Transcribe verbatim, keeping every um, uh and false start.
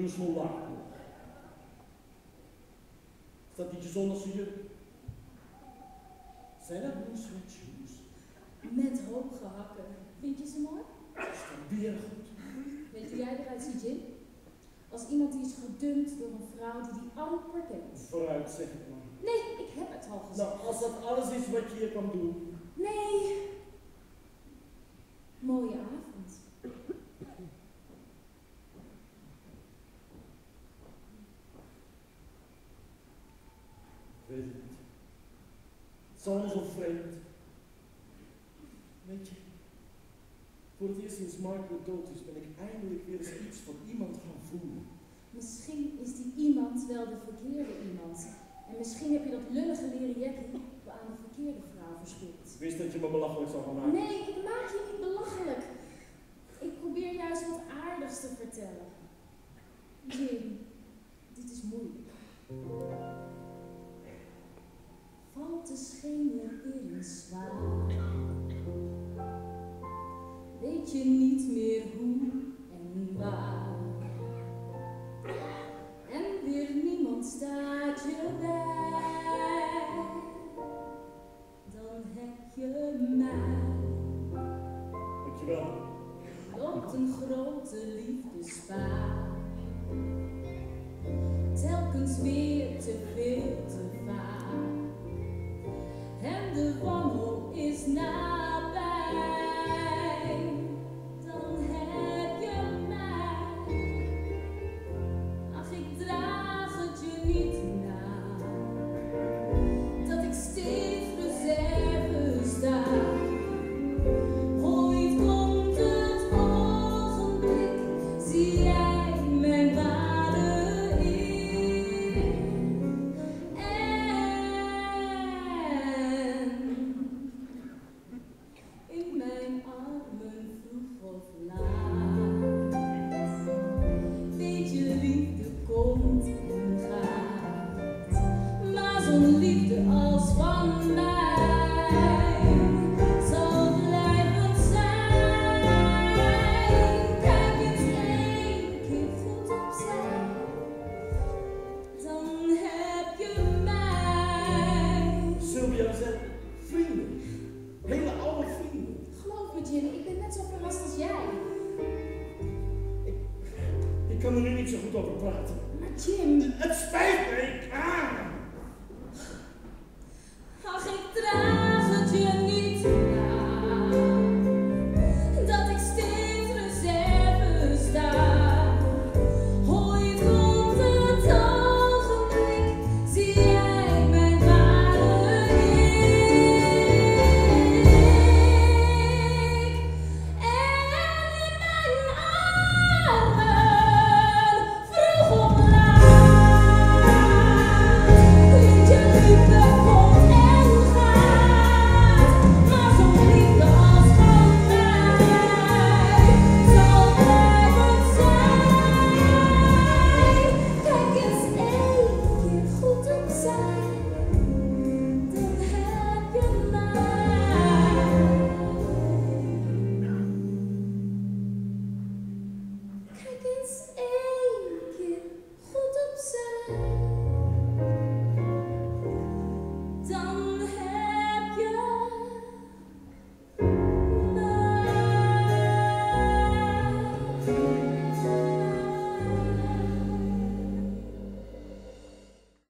me zo laag. Staat die zon als je... Zijn dat blue sweat shoes? Met hoge hakken. Vind je ze mooi? Dat is dan weer goed. Weet je hoe jij eruit ziet, Jim? Als iemand die is gedumpt door een vrouw die die amper kent. Vooruit, zeg het maar. Nee, ik heb het al gezegd. Nou, als dat alles is wat je hier kan doen. Nee. Mooie avond. Ik weet het niet. Het is allemaal zo vreemd. Weet je, voor het eerst sinds Margaret dood is, ben ik eindelijk weer eens iets van iemand gaan voelen. Misschien is die iemand wel de verkeerde iemand. En misschien heb je dat lullige leren jekkie aan de verkeerde vrouw verspild. Ik wist dat je me belachelijk zou gaan maken. Nee, ik maak je niet belachelijk. Ik probeer juist wat aardigs te vertellen. Jim, dit is moeilijk. Valt de schemel in zwaar. Weet je niet meer hoe en waar. En weer niemand staat je bij. Dan heb je mij. Dankjewel. Loopt een grote liefdespaar. Telkens weer te veel te vaak. En de wanhoop is nabij. Dan heb je mij. Ach, ik draag het je niet na. Dat ik steeds reserve sta. Ooit komt het ogenblik. Zie jij mijn waarde in. En in mijn armen vroeg of laat. Weet je, liefde komt en gaat. Maar zo'n liefde als van mij zal blijven zijn. Kijk eens één keer goed opzij. Dan heb je mij. Sylvia, we zijn vrienden. Hele oude vrienden. Geloof me, Jim, ik ben net zo verrast als jij. Ik kan er nu niet zo goed over praten. Maar Jim, Het spijt me.